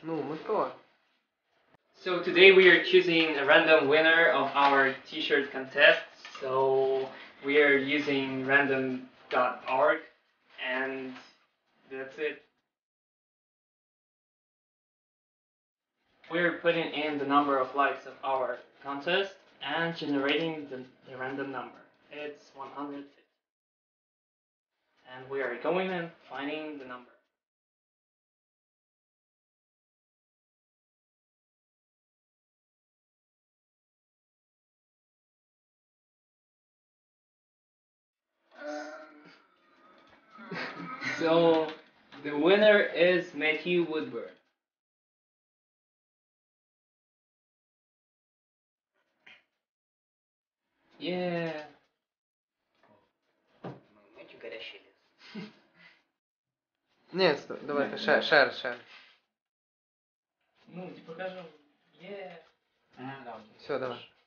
Ну, Микола. So today we are choosing a random winner of our t-shirt contest. So we are using random.org and that's it. We're putting in the number of likes of our contest and generating the random number. It's 150. And we are going and finding the number. So the winner is Matthew Woodburn. Yeah. Очень горящий лес. Ні, давайте ще раз. Ну, типа покажем. Yeah. Все, давай.